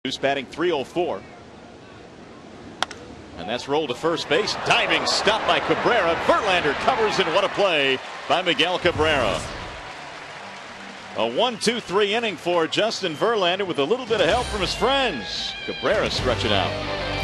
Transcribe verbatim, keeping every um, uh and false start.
Who's batting three oh four. And that's rolled to first base. Diving stop by Cabrera. Verlander covers, and what a play by Miguel Cabrera. A one two three inning for Justin Verlander with a little bit of help from his friends. Cabrera stretching out.